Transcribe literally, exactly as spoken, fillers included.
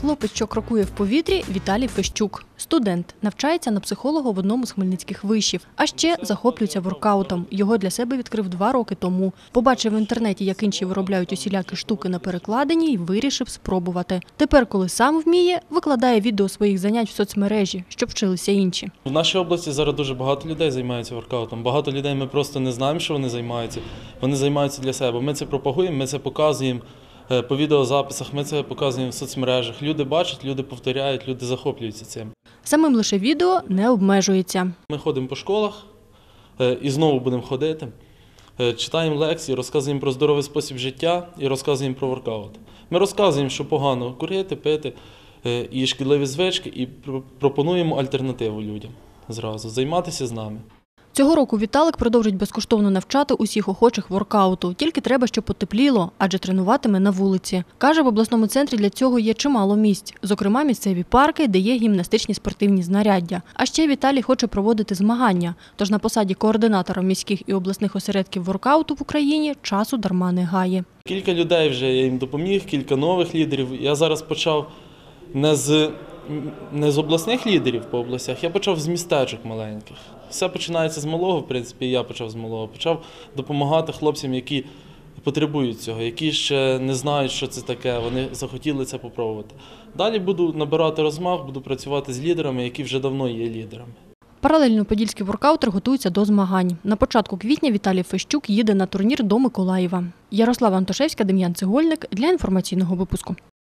Хлопець, що крокує в повітрі – Віталій Фещук. Студент, навчається на психолога в одному з хмельницьких вишів. А ще захоплюється воркаутом. Його для себе відкрив два роки тому. Побачив в інтернеті, як інші виробляють усілякі штуки на перекладині, і вирішив спробувати. Тепер, коли сам вміє, викладає відео своїх занять в соцмережі, щоб вчилися інші. В нашій області зараз дуже багато людей займаються воркаутом. Багато людей ми просто не знаємо, що вони займаються. Вони займаються для себе. Ми це пропагуємо, ми це показуємо. По відеозаписах ми це показуємо в соцмережах. Люди бачать, люди повторяють, люди захоплюються цим. Самим лише відео не обмежується. Ми ходимо по школах і знову будемо ходити. Читаємо лекції, розказуємо про здоровий спосіб життя і розказуємо про воркаут. Ми розказуємо, що погано курити, пити і шкідливі звички, і пропонуємо альтернативу людям зразу – займатися з нами. Цього року Віталик продовжить безкоштовно навчати усіх охочих воркауту. Тільки треба, щоб потепліло, адже тренуватиме на вулиці. Каже, в обласному центрі для цього є чимало місць. Зокрема, місцеві парки, де є гімнастичні спортивні знаряддя. А ще Віталій хоче проводити змагання. Тож на посаді координатора міських і обласних осередків воркауту в Україні часу дарма не гає. Кілька людей вже я їм допоміг, кілька нових лідерів. Я зараз почав не з, не з обласних лідерів по областях, я почав з містечок маленьких. Все починається з малого, в принципі, і я почав з малого. Почав допомагати хлопцям, які потребують цього, які ще не знають, що це таке, вони захотіли це спробувати. Далі буду набирати розмах, буду працювати з лідерами, які вже давно є лідерами. Паралельно подільський воркаутер готується до змагань. На початку квітня Віталій Фещук їде на турнір до Миколаєва. Ярослава Антошевська, Дем'ян Цегольник для інформаційного випуску.